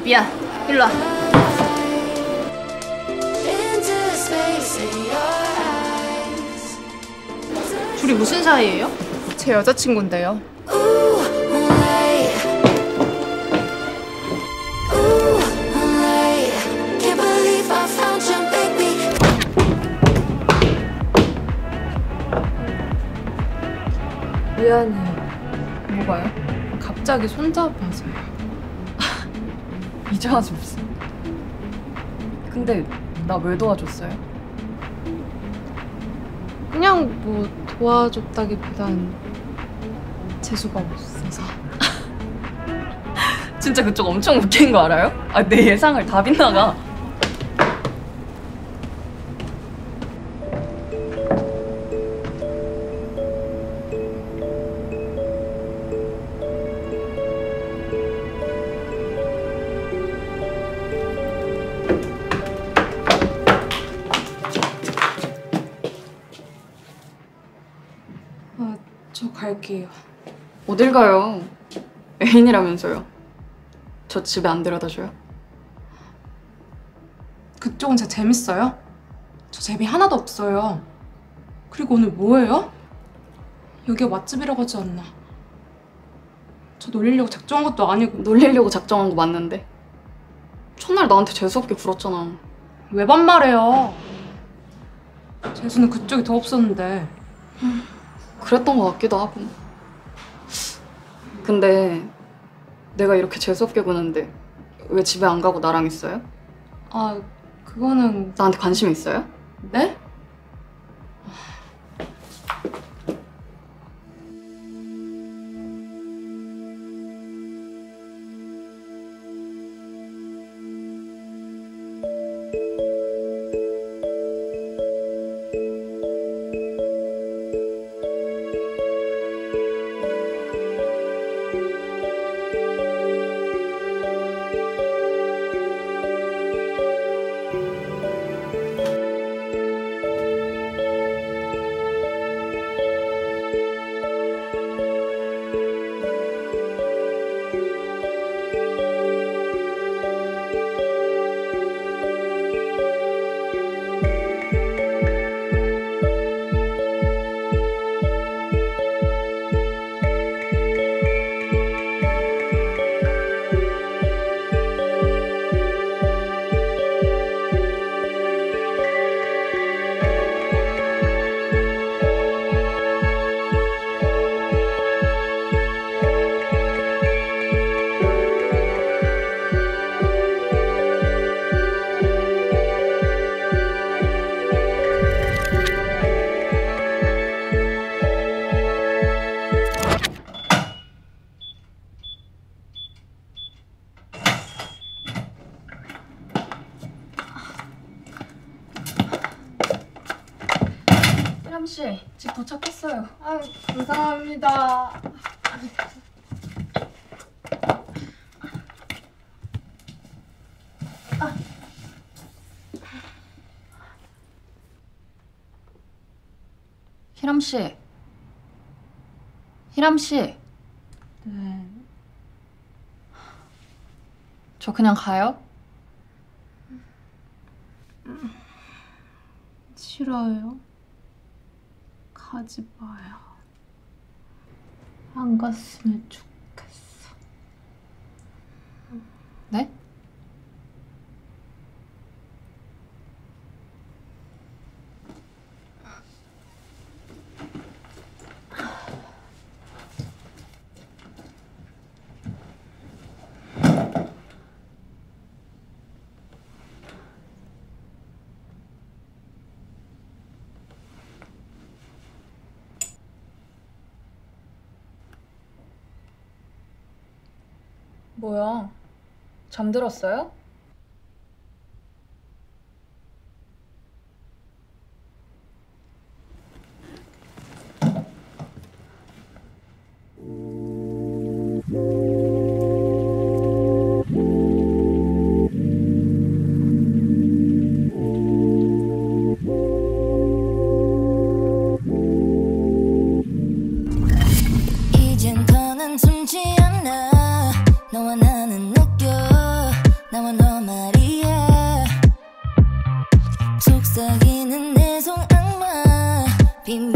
미안. 일로 와. 둘이 무슨 사이예요? 제 여자친구인데요. 미안해요. 뭐가요? 갑자기 손잡아서요. 이제 와서 무슨. 근데 나 왜 도와줬어요? 그냥 뭐 도와줬다기보단 재수가 없어서. 진짜 그쪽 엄청 웃긴 거 알아요? 아, 내 예상을 다 빗나가. 저 갈게요. 어딜 가요? 애인이라면서요. 저 집에 안 데려다 줘요? 그쪽은 진짜 재밌어요? 저 재미 하나도 없어요. 그리고 오늘 뭐예요? 여기가 맛집이라고 하지 않나. 저 놀리려고 작정한 것도 아니고. 놀리려고 작정한 거 맞는데. 첫날 나한테 재수없게 굴었잖아. 왜 반말해요? 재수는 그쪽이 더 없었는데. 그랬던 것 같기도 하고. 근데 내가 이렇게 재수없게 구는데 왜 집에 안 가고 나랑 있어요? 아, 그거는... 나한테 관심 있어요? 네? 씨, 집 도착했어요. 아유, 감사합니다. 희람 씨. 희람 씨. 네. 저 그냥 가요? 싫어요. 가지 마요. 안 갔으면 좋겠어. 네? 뭐야? 잠들었어요? 이젠 더는 숨지 않아. 너와 나는 느껴 빈